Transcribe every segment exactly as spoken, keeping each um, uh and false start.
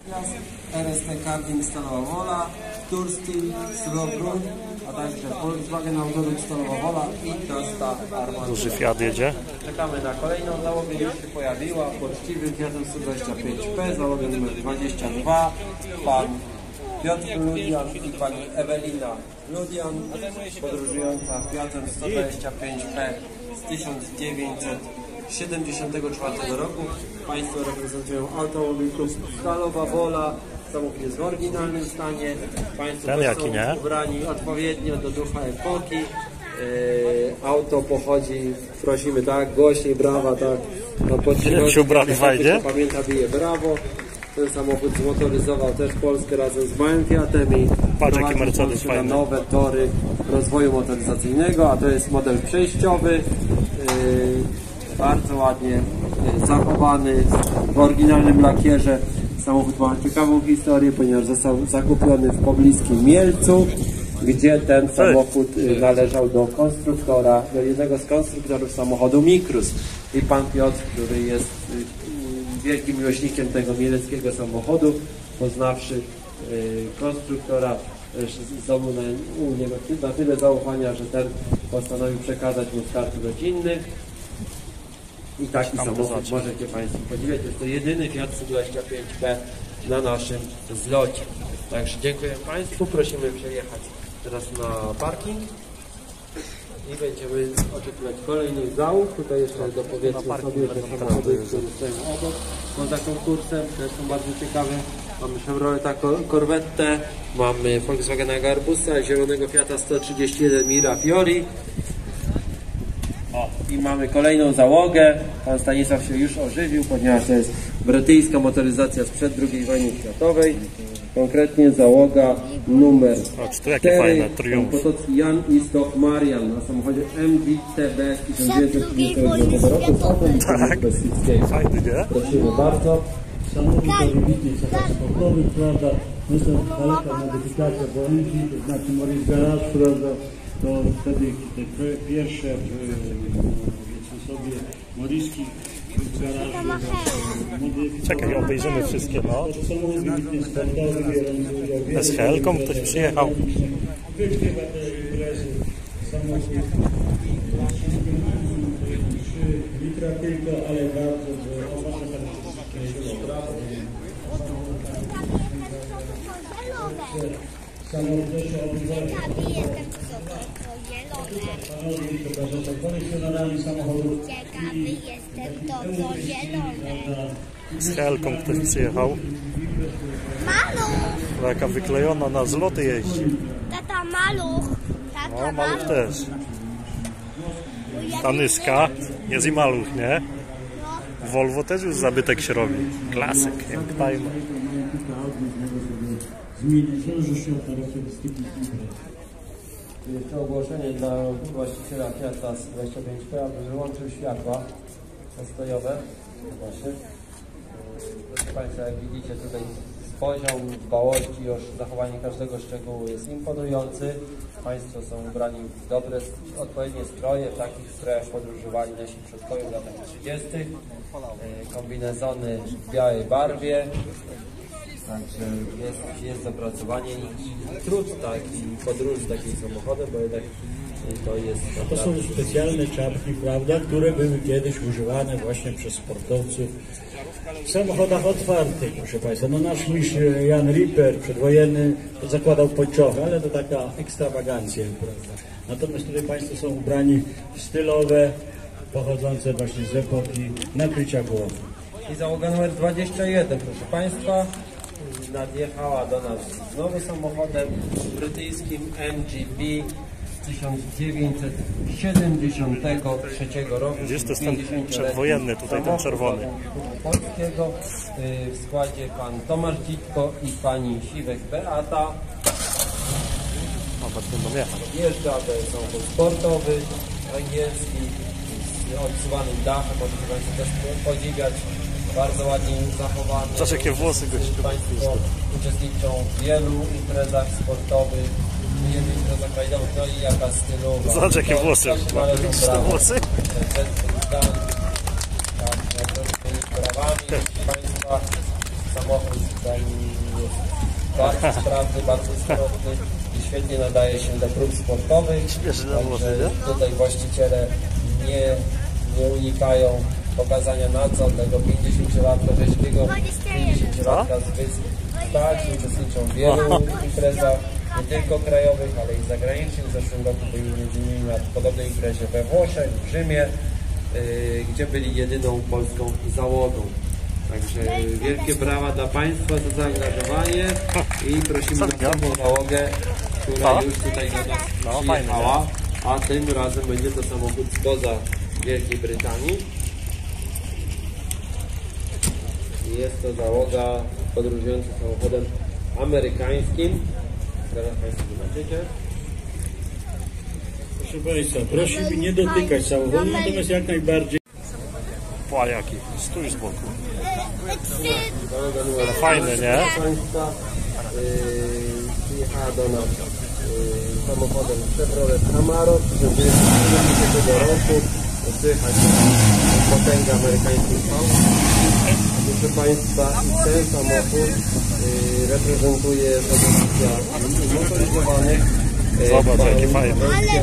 R S T Karting Stalowa Wola, Tursteel Srobrun, a także Volkswagen Autoluk Stalowa Wola i Toyota Armada. Duży Fiat jedzie. Czekamy na kolejną załogę, już się pojawiła. Poczciwy Fiatem sto dwadzieścia pięć P, załogę numer dwadzieścia dwa. Pan Piotr Ludian i pani Ewelina Ludian, podróżująca Fiatem sto dwadzieścia pięć P z tysiąc dziewięćset siedemdziesiątego czwartego roku. Państwo reprezentują automobil Stalowa Wola. Samochód jest w oryginalnym stanie. Państwo Ten jaki, są nie? ubrani odpowiednio do ducha epoki. Yy, auto pochodzi, prosimy, tak, głośniej, brawa, tak. No, się ubrali fajnie. Pamięta, bije brawo. Ten samochód zmotoryzował też Polskę razem z małym Fiatem i patrz jaki Mercedes na fajny. nowe tory rozwoju motoryzacyjnego, a to jest model przejściowy. Yy, bardzo ładnie yy, zachowany w oryginalnym lakierze. Samochód ma ciekawą historię, ponieważ został zakupiony w pobliskim Mielcu, gdzie ten samochód należał do konstruktora, do jednego z konstruktorów samochodu Mikrus. I pan Piotr, który jest wielkim miłośnikiem tego mieleckiego samochodu, poznawszy konstruktora, zdobył na, u niego na tyle zaufania, że ten postanowił przekazać mu start rodzinny. I taki samochód możecie Państwo podziwiać. Jest to jedyny Fiat sto dwadzieścia pięć P na naszym zlocie. Także dziękuję Państwu. Prosimy przejechać teraz na parking i będziemy oczekiwać kolejnych załóg. Tutaj jeszcze dopowiedzmy sobie, że samochody, które stoją obok, poza konkursem, też są bardzo ciekawe. Mamy Chevroleta Corvette, mamy Volkswagena Garbusa, zielonego Fiata sto trzydzieści jeden Mirafiori. O, i mamy kolejną załogę. Pan Stanisław się już ożywił, ponieważ to jest brytyjska motoryzacja sprzed drugiej wojny światowej. Konkretnie załoga numer cztery. Potocki Jan i Stoch Marian na samochodzie M G T B tysiąc dziewięćset trzydziestego dziewiątego roku. Tak, fajny, nie? Prosimy bardzo. Samochód to wybitnie samochód sportowy, prawda? Następnie daleka modyfikacja błędzi, to znaczy Maurice Garage, prawda? To wtedy te pierwsze, powiedzmy sobie, Moriski w garażu. Czekaj, obejrzymy wszystkie, no. To samochód wybitnie sportowy. Z helką ktoś przyjechał. Wygrywa te imprezy. Samochód trzy litra tylko, ale bardzo, że o wasze charakterystyczne prawo. Samochód się odbywa. Panowie, to są kolekcjonerami samochodów. Ciekawy jestem, to co zielone. Z helką ktoś przyjechał. Maluch! Jaka wyklejona na zloty jeździ. Tata maluch. Tata No, maluch maluch. też. Tanyska, jest i maluch, nie? Volvo też już zabytek się robi. Klasyk, jak tajma. Jeszcze ogłoszenie dla właściciela Fiata sto dwadzieścia pięć P, aby wyłączył światła postojowe. Właśnie. Proszę Państwa, jak widzicie, tutaj poziom dbałości o zachowanie każdego szczegółu jest imponujący. Państwo są ubrani w dobre, odpowiednie stroje, w takich strojach podróżowali nasi przodkowie w latach trzydziestych. Kombinezony w białej barwie. Także jest, jest zapracowanie i, i trud taki, podróż takim samochodem, bo jednak to jest... To są specjalne czapki, prawda, które były kiedyś używane właśnie przez sportowców w samochodach otwartych, proszę Państwa. No nasz mistrz Jan Ripper przedwojenny zakładał pończochy, ale to taka ekstrawagancja, prawda. Natomiast tutaj Państwo są ubrani w stylowe, pochodzące właśnie z epoki nakrycia głowy. I załoga numer dwadzieścia jeden, proszę Państwa, nadjechała do nas znowu samochodem brytyjskim M G B z tysiąc dziewięćset siedemdziesiątego trzeciego roku. Gdzieś to jest ten przedwojenny, tutaj ten czerwony. Polskiego. W składzie pan Tomasz Dzitko i pani Siwek Beata. Jeżdża, to jest samochód sportowy, angielski, z odsuwanym dachem, możecie Państwo też podziwiać. Bardzo ładnie zachowany. Zobacz jakie włosy gościu. Państwo uczestniczą w wielu imprezach sportowych, w wielu imprezach rajdowych, no i jaka stylowa. Zobacz jakie włosy. Widzisz te włosy? Tak, nagrodzonymi brawami. Państwa, samochód ten bardzo sprawny, bardzo swobodny i świetnie nadaje się do prób sportowych. Także tutaj właściciele nie, nie unikają pokazania na co tego pięćdziesięciolatka rzeźkiego, pięćdziesięciolatka z wysp. Tak, uczestniczą w wielu imprezach, nie tylko krajowych, ale i zagranicznych. W zeszłym roku byli między innymi na podobnej imprezie we Włoszech, w Rzymie, yy, gdzie byli jedyną polską załogą. Także wielkie brawa dla Państwa za zaangażowanie i prosimy następną załogę, która już tutaj do nas przyjechała, a tym razem będzie to samochód spoza Wielkiej Brytanii. Jest to załoga podróżująca samochodem amerykańskim. Teraz Państwo zobaczycie. Proszę Państwa, prosimy nie dotykać samochodu, natomiast jak najbardziej. Pła jaki, stój z boku. Załoga numer Fajny, nie? Państwa yy, przyjechała do nas yy, samochodem Chevrolet Camaro z tysiąc dziewięćset siedemdziesiątego trzeciego roku. Słychać potęgę amerykańskich aut. Proszę Państwa, ten samochód yy, reprezentuje środowiska motoryzowanych. Yy, Zobacz, jaki fajny.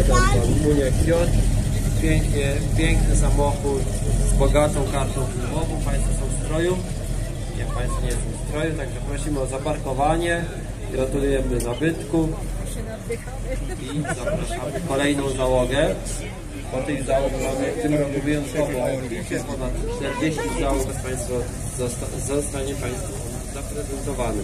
Pięknie, piękny samochód z bogatą kartą filmową. Państwo są w stroju. Nie, Państwo nie są w stroju, także prosimy o zaparkowanie. Gratulujemy nabytku i zapraszamy kolejną załogę. Po tych załóg mamy w tym roku wyjątkowo ponad czterdzieści załóg, Państwo zosta zostanie Państwu zaprezentowany.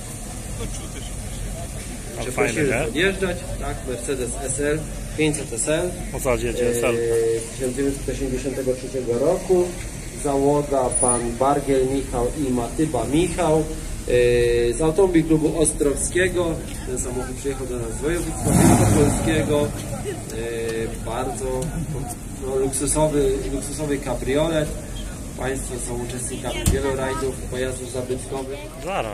Czy prosimy podjeżdżać? Tak, Mercedes S L pięćset S L O co jedzie S L? z tysiąc dziewięćset osiemdziesiątego trzeciego roku. Załoga pan Bargiel Michał i Matyba Michał z Automobil Klubu Ostrowskiego. Ten samochód przyjechał do nas z województwa wielkopolskiego. Bardzo no, luksusowy, luksusowy kabriolet. Państwo są uczestnikami wielu rajdów, pojazdów zabytkowych. Zaraz.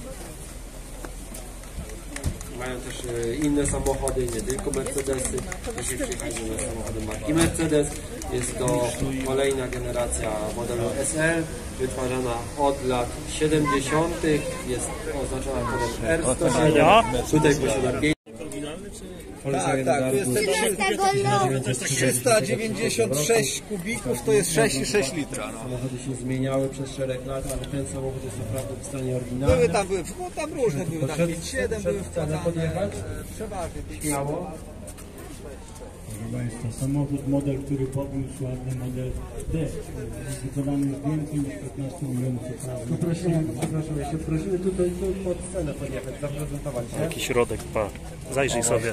Mają też inne samochody, nie tylko Mercedesy. Jeśli przyjechać na samochody marki Mercedes, jest to kolejna generacja modelu S L, wytwarzana od lat siedemdziesiątych. Jest oznaczona kodem R sto siedem. Tutaj posiada pięć. Tak, tak, to jest ten trzysta dziewięćdziesiąt sześć kubików, to jest sześć i sześć litra. No. Samochody się zmieniały przez szereg lat, ale ten samochód jest naprawdę w stanie oryginalnym. Były tam, były, no tam różne były, tam pięć siedem były wkładane. Podjechać? Przeważnie. Śmiało. Proszę Państwa, samochód, model, który podniósł sławny model D, wykonany już więcej niż piętnaście milionów spraw. Poprosimy, przepraszam, jeszcze prosimy tutaj tu pod scenę podjechać, zaprezentować się. Jaki środek, pa. Zajrzyj sobie.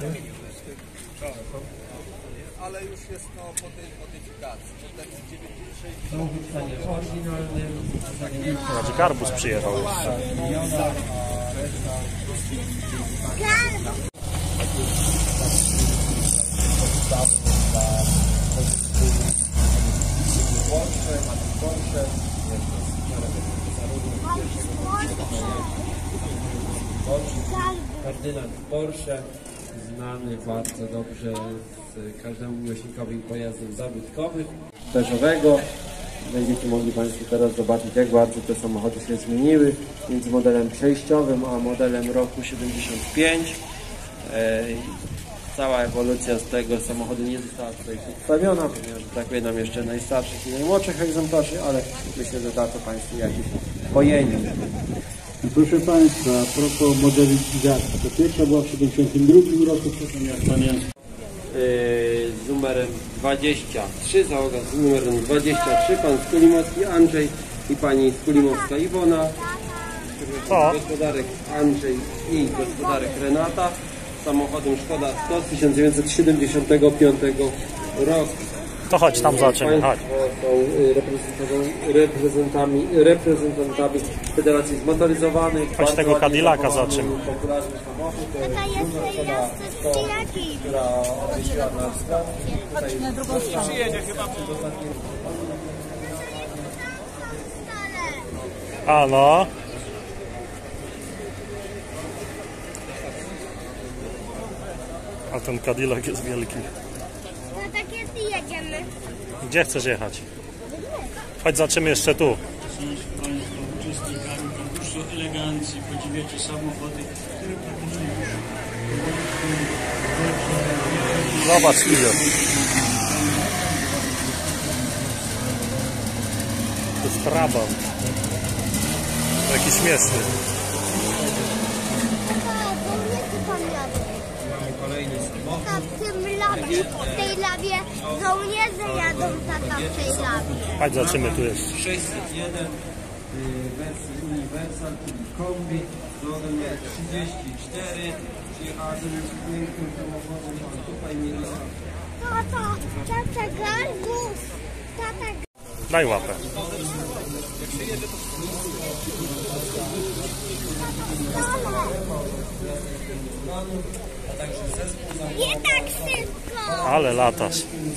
Ale już jest no, po tej modyfikacji. Samochód w stanie oryginalnym. Znaczy Garbus przyjechał. Ferdynand Porsche, znany bardzo dobrze z każdemu miłośnikowi pojazdów zabytkowych. Beżowego. Będziecie mogli Państwo teraz zobaczyć, jak bardzo te samochody się zmieniły między modelem przejściowym a modelem roku siedemdziesiąt pięć. Cała ewolucja z tego samochodu nie została tutaj przedstawiona, ponieważ brakuje nam jeszcze najstarszych i najmłodszych egzemplarzy, ale myślę, że da to Państwu jakieś pojęcie. Proszę Państwa, a propos modelizacji, to pierwsza była w tysiąc dziewięćset siedemdziesiątym drugim roku, potem jak pamiętam. Z numerem dwadzieścia trzy, załoga z numerem dwadzieścia trzy, pan Skulimowski Andrzej i pani Skulimowska Iwona, gospodarek Andrzej i gospodarek Renata, samochodem Szkoda sto z tysiąc dziewięćset siedemdziesiątego piątego roku. To chodź tam zobaczymy, chodź. Państwo są reprezentantami, reprezentantami Federacji Zmotoryzowanych. Chodź tego Cadillaca zobaczymy. Popularny samochód, to jest Tata, duża jeszcze Szkoda jest sto, jaki? która jeździła na wschód. Tutaj na drugą stronę. Przyjedzie chyba. A no. A ten Cadillac jest wielki. No tak jest i jedziemy. Gdzie chcesz jechać? Chodź, zobaczymy jeszcze tu. Państwo uczestnikami konkursu elegancji. ekspozycji podziwiacie samochody, które proponują już. Zobacz, ile. To jest trabant. Taki śmieszny. Kolejny samochód. Tata, w tym lawie, w tej lawie żołnierze jadą, tata, w tej lawie. Chodź, zobaczymy, tu jest. sześćset jeden y, wersji Universal, czyli kombi, drogę numer trzydzieści cztery. Przyjechała z pięknym samochodem, a tutaj mieli... Tata, tata, gargus, tata. Daj łapę. Nie tak szybko! Ale latasz.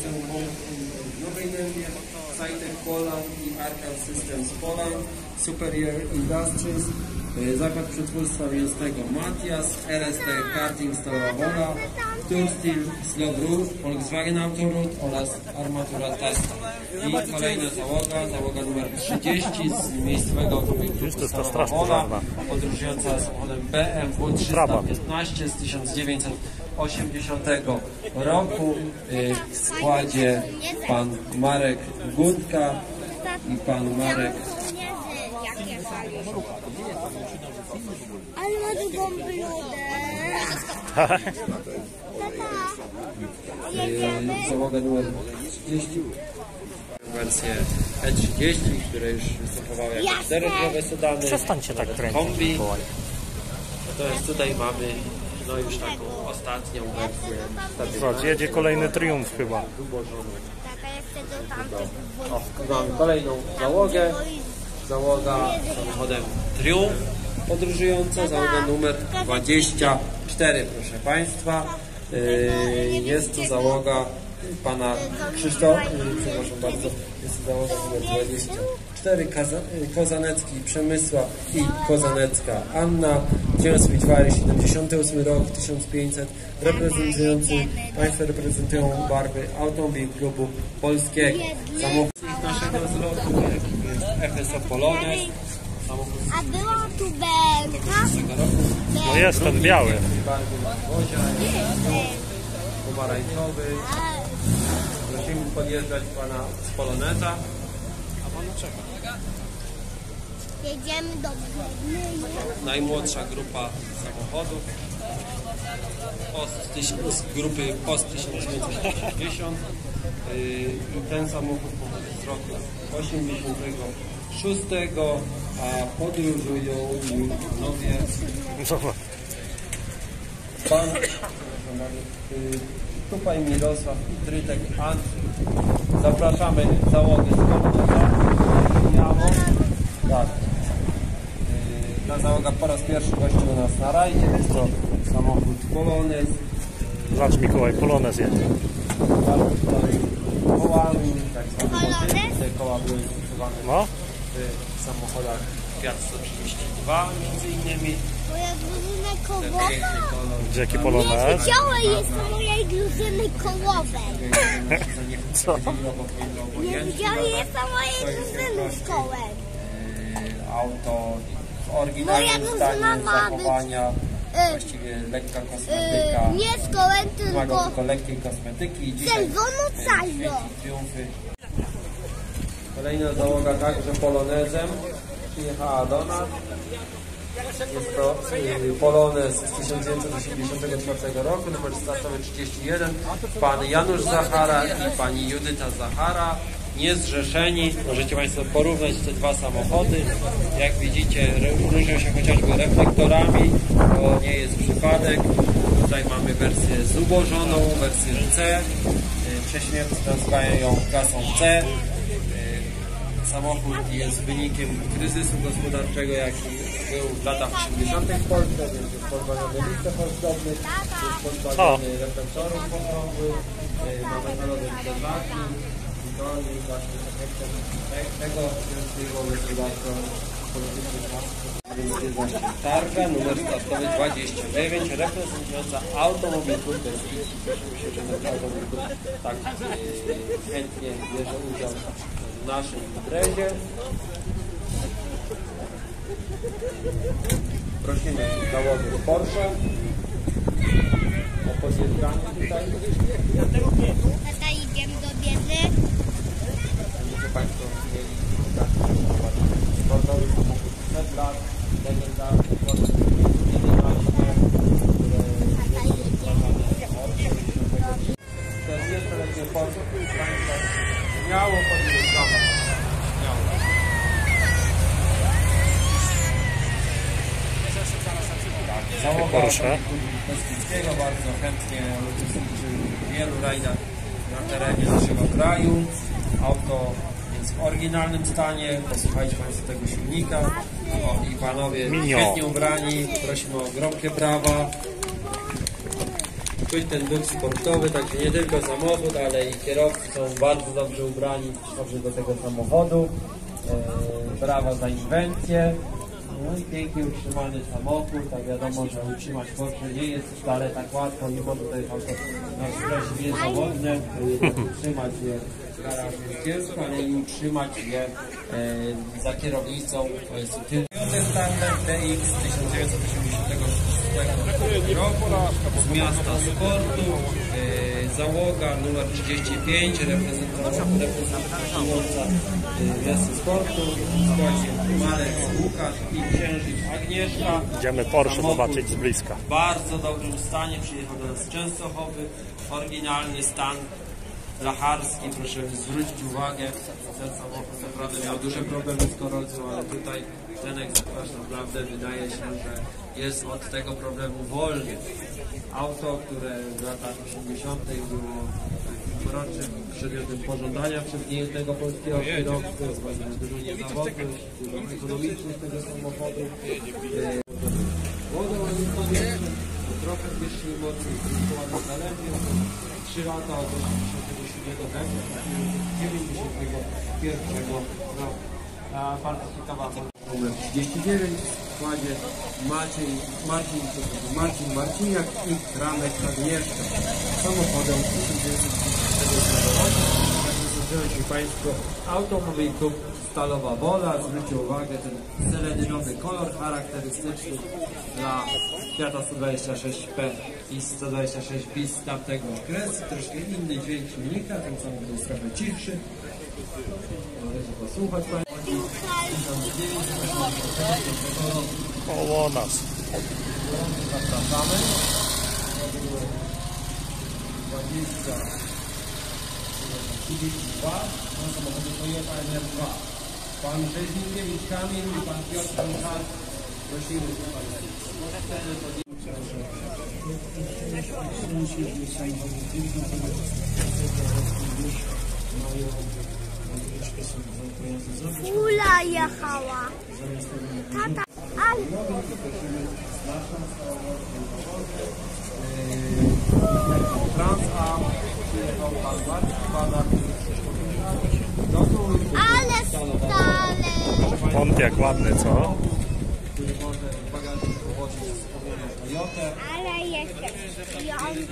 Saitek Poland i Arcan Systems Poland, Superior Industries, Zakład Przetwórstwa Mięsnego Matias, R S T Karting Stalowa Wola, Tursteel Slowru, Volkswagen Autoroute oraz Armatura Testa. I kolejna załoga, załoga numer trzydzieści z miejscowego obiektu to jest ta Stalowa straż Wola, pożarna. podróżująca samochodem B M W trzysta piętnaście z tysiąc dziewięćset osiemdziesiątego roku. W składzie pan Marek Gutka i pan Marek. Ale ma długą bludę. Tata, jedziemy. Załoga numer trzydzieści. Wersję E trzydzieści, które już występowały jako czterodrzwowe sedany. Przestańcie tak kręcić. Kombi. Natomiast tutaj mamy no już taką ostatnią wersję. Zobacz, jedzie kolejny Triumf chyba. Tata, ja chcę do tamtych. O, mamy kolejną załogę. Załoga samochodem Triumf podróżująca, załoga numer dwadzieścia cztery, proszę Państwa. Yy, jest to załoga pana Krzysztofa, yy, przepraszam bardzo, jest to załoga numer dwadzieścia cztery, Kaza, yy, Kozanecki Przemysław i Kozanecka Anna. Dzień Spitfire, siedemdziesiąty ósmy rok, tysiąc pięćset, reprezentujący, Państwo reprezentują barwy Automobil Klubu Polskiego. Samochód z naszego zlotu jest F S O Polones. A była tu belka? No jest ten biały. Barwy nadwozia, pomarańczowy. Prosimy podjeżdżać pana z Poloneza. A pan czeka. Jedziemy do Blednej. Najmłodsza grupa samochodów post tysiąc, z grupy post tysiąc dziewięćset osiemdziesiąt. I ten samochód pochodzi z roku osiemdziesiątego szóstego, a podróżują panowie Zobacz. pan y, Tupaj Mirosław i Trytek Andrzej. Zapraszamy załogę z Poloneza. Tak. Y, ta załoga po raz pierwszy gości u nas na rajdzie. Jest to samochód Polonez. Zobacz, Mikołaj, Polonez jedzie. Kołami, tak zwane Polonez? te koła były używane No. w samochodach Fiat sto trzydzieści dwa między innymi. Moja drużyna Te kołowa. piękny kolor. Gdzie jaki Nie Polonez? wiedziałem, jest to mojej drużyny kołowej. Co? Nie widziałem, jest to mojej drużyny z kołem. Auto w Moja oryginalnym drużyna stanie ma być, zachowania, y, właściwie lekka kosmetyka. Yy, nie z kołem, Wymaga tylko tylko lekkiej kosmetyki i dzisiaj czerwono y, cajo. świeci triumfy. Kolejna załoga także Polonezem przyjechała do nas. Jest to y, Polonez z tysiąc dziewięćset osiemdziesiątego czwartego roku, numer startowy trzydzieści jeden. Pan Janusz Zachara i pani Judyta Zachara, niezrzeszeni. Możecie Państwo porównać te dwa samochody. Jak widzicie, różnią się chociażby reflektorami, to nie jest przypadek. Tutaj mamy wersję zubożoną, wersję C. Prześmiewcy nazywają ją klasą C. Samochód jest wynikiem kryzysu gospodarczego, jaki był w latach osiemdziesiątych w Polsce, więc jest pozbawiony listów ozdobnych, jest pozbawiony reflektorów pokrągłych, ma metalowe zderzaki i to jest właśnie efektem tego ciężkiego gospodarstwa politycznych masów. Więc jest właśnie targa numer startowy dwadzieścia dziewięć, reprezentująca Automobil Klub Polski. Cieszymy się, że ten Automobil Klub tak yy, chętnie bierze udział w naszej imprezie. prosimy załogu Porsche o podjeżdżanie tutaj. Tata, idziemy do biedy. Będziecie Państwo mieli taki sportowy samochód sprzed lat, legendarny Porsche jedenaście, czterdziestoletnie Porsche, które Państwa śmiało podjeżdżamy. Załoga Porsche. Beskidzkiego bardzo chętnie uczestniczy w wielu rajdach na terenie naszego kraju. Auto jest w oryginalnym stanie. Posłuchajcie Państwo tego silnika. O, i Panowie Minio. świetnie ubrani. Prosimy o gromkie brawa. Czuć ten duch sportowy, także nie tylko samochód, ale i kierowcy są bardzo dobrze ubrani dobrze do tego samochodu. E, brawa za inwencję. No i pięknie utrzymany samochód, tak wiadomo, że utrzymać Porsche nie jest wcale tak łatwo, mimo że to jest auto na szczęście niezawodne, utrzymać je w garażu ciężko, ale i utrzymać je e, za kierownicą. To jest Toyota Standard D X tysiąc dziewięćset osiemdziesiątego szóstego roku z miasta sportu, e, załoga numer trzydzieści pięć, reprezentująca e, miasto sportu. Słuchajcie, Marek Łukasz i księżyc Agnieszka. Idziemy Porsche Samochód zobaczyć z bliska. w bardzo dobrym stanie, przyjechał do nas z Częstochowy, oryginalny stan blacharski, proszę zwrócić uwagę, ten samochód naprawdę miał duże problemy z korozją, ale tutaj ten egzemplarz naprawdę wydaje się, że jest od tego problemu wolny. Auto, które w latach osiemdziesiątych było rocznym przedmiotem pożądania przez niejednego polskiego kierowcy, właśnie dużo niezawodność, dużo ekonomiczność tego samochodu. Wodą trochę wyższej mocy, ładnie zaledwie, trzy lata od osiemdziesiątego siódmego roku, dziewięćdziesiątego pierwszego roku. A bardzo ciekawa numer trzydzieści dziewięć w składzie Maciej, Marcin, Marcin Marciniak i Ramek Agnieszka. Samochodem tysiąc dziewięćset trzydziestego roku. Zapraszam Państwo, Automobil Klub Stalowa Wola. Zwróćcie uwagę, ten seledynowy kolor charakterystyczny dla Fiata sto dwadzieścia sześć P i sto dwadzieścia sześć bis z tamtego okresu. Troszkę inny dźwięk silnika, ten samochód jest trochę cichszy. Możecie posłuchać Państwo. Koło nas. Zapraszamy. dwadzieścia trzydzieści dwa na samochodzie Toyota N R dwa. Pan Rzeźnikiewicz Kamil i pan Piotr Michał. Prosimy Kula jechała. Tata, ale... Trans-Am przyjechał pan Marcin Badak. Ale stale. Kąt jak ładny, co? Który może w bagażu powozić wspomnianą Toyotę. Ale jeszcze piąty.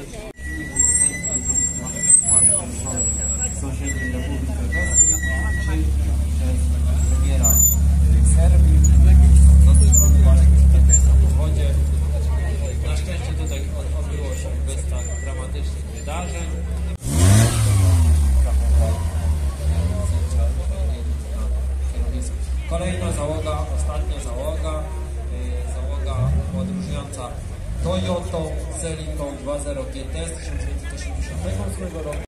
Sąsiedniej Republiki Federalnej, przez premiera Serbii. Zastrzelony właśnie w tym samochodzie. Na szczęście tutaj odbyło się bez tak dramatycznych wydarzeń. Kolejna załoga, ostatnia załoga, załoga podróżująca Toyotą Celicą dwa zero G T z tysiąc dziewięćset osiemdziesiątego ósmego roku.